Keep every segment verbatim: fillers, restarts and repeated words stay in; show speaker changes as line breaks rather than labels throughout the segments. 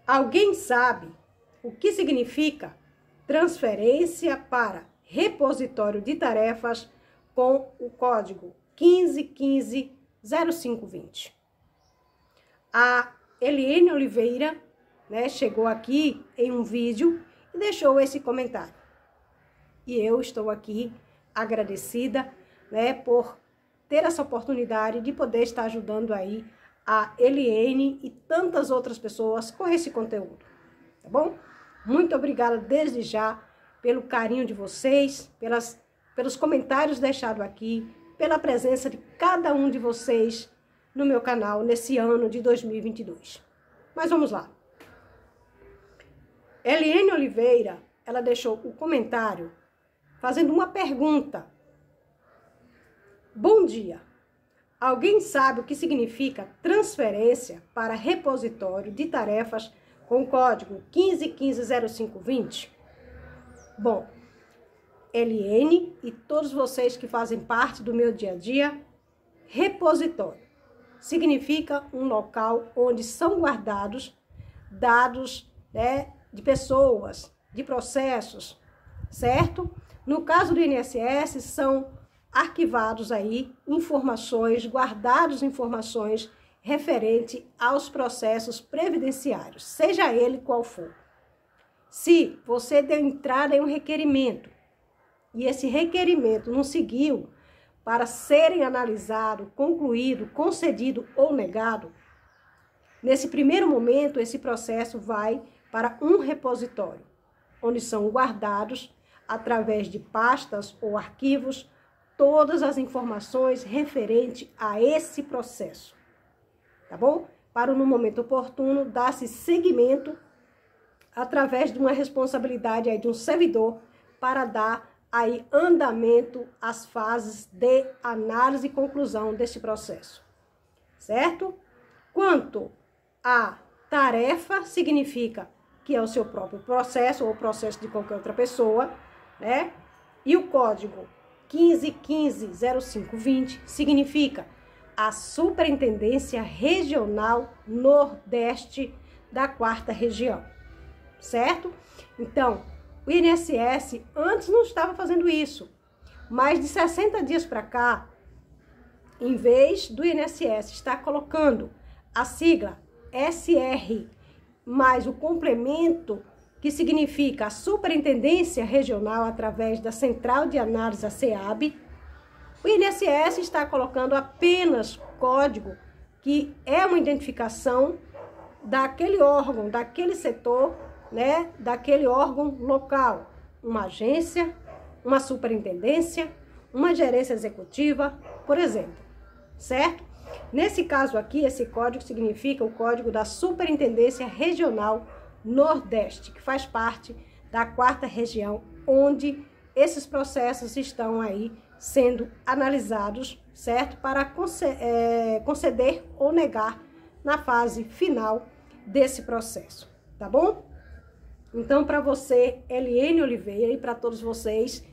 Alguém sabe o que significa transferência para repositório de tarefas com o código quinze quinze zero cinco vinte? A Eliene Oliveira, né, chegou aqui em um vídeo e deixou esse comentário. E eu estou aqui agradecida, né, por ter essa oportunidade de poder estar ajudando aí a Eliene e tantas outras pessoas com esse conteúdo, tá bom? Muito obrigada desde já pelo carinho de vocês, pelas, pelos comentários deixados aqui, pela presença de cada um de vocês no meu canal nesse ano de dois mil e vinte e dois. Mas vamos lá. Eliene Oliveira, ela deixou o comentário fazendo uma pergunta. Bom dia. Alguém sabe o que significa transferência para repositório de tarefas com código quinze quinze zero cinco vinte? Bom, Eliene e todos vocês que fazem parte do meu dia a dia, repositório significa um local onde são guardados dados, né, de pessoas, de processos, certo? No caso do I N S S, são arquivados aí informações, guardados informações referente aos processos previdenciários, seja ele qual for. Se você deu entrada em um requerimento e esse requerimento não seguiu para serem analisado, concluído, concedido ou negado, nesse primeiro momento esse processo vai para um repositório, onde são guardados através de pastas ou arquivos todas as informações referentes a esse processo, tá bom? Para no momento oportuno dar-se seguimento através de uma responsabilidade aí de um servidor para dar aí andamento às fases de análise e conclusão deste processo, certo? Quanto a tarefa, significa que é o seu próprio processo ou o processo de qualquer outra pessoa, né? E o código quinze quinze zero cinco vinte significa a Superintendência Regional Nordeste da quarta Região, certo? Então, o I N S S antes não estava fazendo isso, mas de sessenta dias para cá, em vez do I N S S estar colocando a sigla S R mais o complemento, que significa a Superintendência Regional através da Central de Análise, a SEAB, o I N S S está colocando apenas código que é uma identificação daquele órgão, daquele setor, né, daquele órgão local, uma agência, uma superintendência, uma gerência executiva, por exemplo, certo? Nesse caso aqui, esse código significa o código da Superintendência Regional Nordeste, que faz parte da quarta região, onde esses processos estão aí sendo analisados, certo? Para conceder ou negar na fase final desse processo, tá bom? Então, para você, Eliene Oliveira, e para todos vocês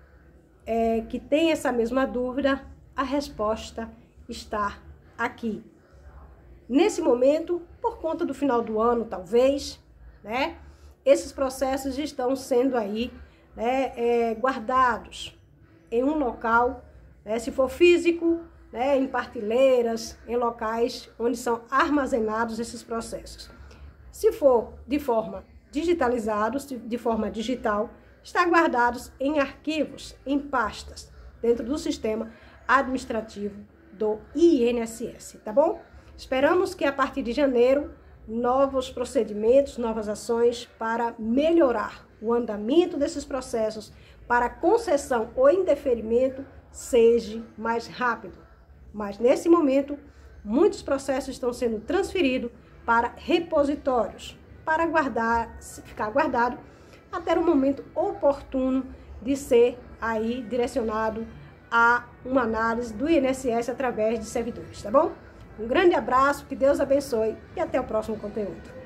é, que têm essa mesma dúvida, a resposta está aqui. Nesse momento, por conta do final do ano, talvez, né, esses processos estão sendo aí, né, é, guardados em um local, né, se for físico, né, em partilheiras, em locais onde são armazenados esses processos. Se for de forma digitalizados, de forma digital, está guardados em arquivos, em pastas, dentro do sistema administrativo do I N S S, tá bom? Esperamos que a partir de janeiro, novos procedimentos, novas ações para melhorar o andamento desses processos, para concessão ou indeferimento, seja mais rápido. Mas nesse momento, muitos processos estão sendo transferidos para repositórios, para guardar, ficar guardado até o momento oportuno de ser aí direcionado a uma análise do I N S S através de servidores, tá bom? Um grande abraço, que Deus abençoe e até o próximo conteúdo.